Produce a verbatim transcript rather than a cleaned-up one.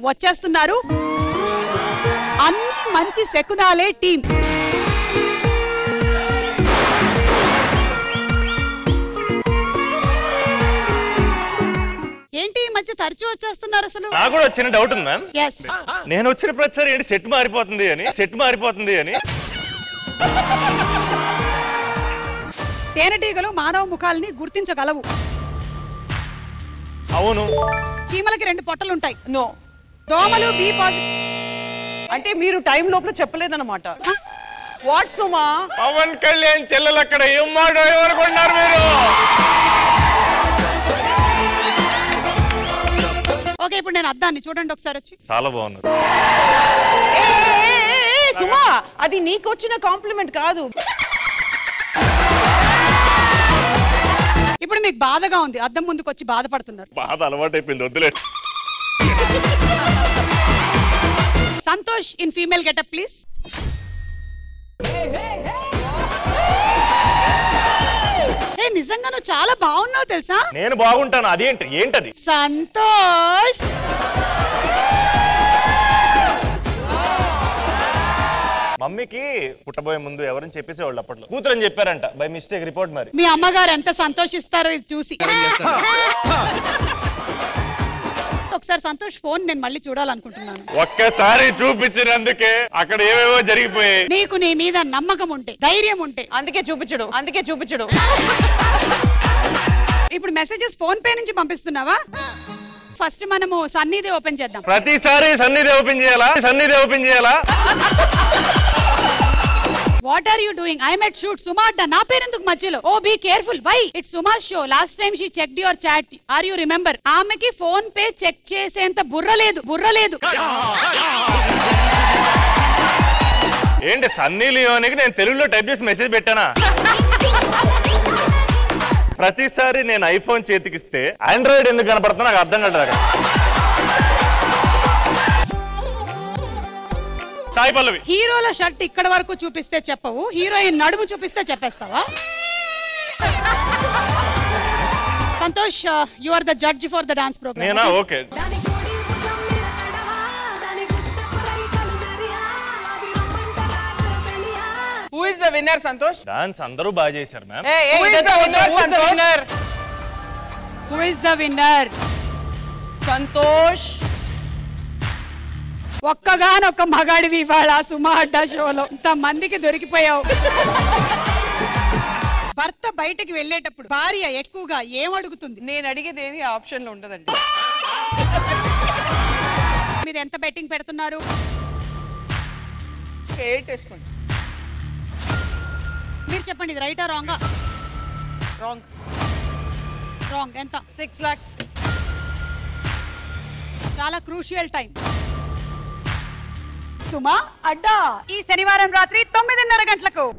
వచ్చేస్తున్నారు అన్ని మంచి శకునాలే టీం. ఏంటి ఈ మధ్య తరచూ వచ్చేస్తున్నారు అసలు? నాకు కూడా వచ్చిన డౌట్ ఉంది మ్యామ్. yes నేను వచ్చిన ప్రతిసారి ఏంటి సెట్ మారిపోతుంది అని సెట్ మారిపోతుంది అని. తేనెటీగలు మానవ ముఖాలని గుర్తించగలవు. అవును. చీమలకి రెండు పొట్టలు ఉంటాయి. నో. దోమలు బి పాజిటివ్. అంటే మీరు టైం లోపల చెప్పలేదన్నమాట. వాట్ సుమా? పవన్ కళ్యాణ్ చెల్లెలు అక్కడ ఏం మాట ఏమనుకుంటున్నారు మీరు? ఓకే ఇప్పుడు నేను అద్దాన్ని చూడండి ఒకసారి వచ్చి. చాలా బాగున్నారు. సుమా అది నీకు వచ్చిన కాంప్లిమెంట్ కాదు. ఇప్పుడు మీకు బాధగా ఉంది, అద్దం ముందుకు వచ్చి బాధపడుతున్నారు. బాధ అలవాటు అయిపోయింది, వద్దులే. Santosh in female getup please. ఏ నిజంగా నువ్వు చాలా బాగున్నావు తెలుసా? నేను బాగుంటాను. అదేంటి ఏంటది? సంతోష్ మమ్మీకి పుట్టబోయే ముందు ఎవరని చెప్పేసేవాళ్ళు అప్పట్లో. కూతురని చెప్పారంట బై మిస్టేక్ రిపోర్ట్. మరి మీ అమ్మగారు ఎంత సంతోషిస్తారో ఇది చూసి. ఒకసారి సంతోష్ ఫోన్ నేను మళ్ళీ చూడాలనుకుంటున్నాను. ఒక్కసారి చూపించినందుకే అక్కడ ఏవేవో జరిగిపోయాయి. నీకు నీ మీద నమ్మకం ఉంటే, ధైర్యం ఉంటే అందుకే చూపించడు అందుకే చూపించడు ఇప్పుడు మెసేజెస్ ఫోన్ పే నుంచి పంపిస్తున్నావా? ఫస్ట్ మనము సన్నీదే ఓపెన్ చేద్దాం. ప్రతిసారి సన్నిధి ఓపెన్ చేయాలా? సన్నిధి ఓపెన్ చేయాలా? What are you doing? I am at shoot. Suma Adda. Na perenduku machilo. Oh, be careful. Why? It's Suma's show. Last time she checked your chat. Are you remember? Aameki phone pay check chesenta burra ledu. Burra ledu. ఏంటి సన్నీ లియోనికి నేను తెలుగులో type చేసి message పెట్టానా? ప్రతిసారి నేను iPhone చేతికిస్తే Android ఎందుకు కనపడుతున్నా నాకు అర్థం కాదు. సాయి పల్లవి హీరోల షర్ట్ ఇక్కడ వరకు చూపిస్తే చెప్పవు, హీరోయిన్ నడుము చూపిస్తే చెప్పేస్తావా? Santosh you are the judge for the dance program. నేనా? Okay. Who is the winner, Santosh? Dance అందరూ బాగా చేశారు ma'am. Hey, hey, who is the winner? Who is the winner? Who is the winner? Santosh. ఒక్కగానొక్క మగాడివి ఇవాళ సుమా అడ్డా షోలో. ఇంత మందికి దొరికిపోయావు. భర్త బయటకి వెళ్ళేటప్పుడు భార్య ఎక్కువగా ఏం అడుగుతుంది? నేను అడిగేది ఏది ఆప్షన్ లో ఉండదండి. మీరు ఎంత బెట్టింగ్ పెడుతున్నారు? ఎయిట్ వేసుకోండి. మీరు చెప్పండి ఇది రైటా రాంగా? రాంగ్. రాంగ్. ఎంత? సిక్స్ లాక్స్. చాలా క్రూషియల్ టైం. సుమా అడ్డా ఈ శనివారం రాత్రి తొమ్మిదిన్నర గంటలకు.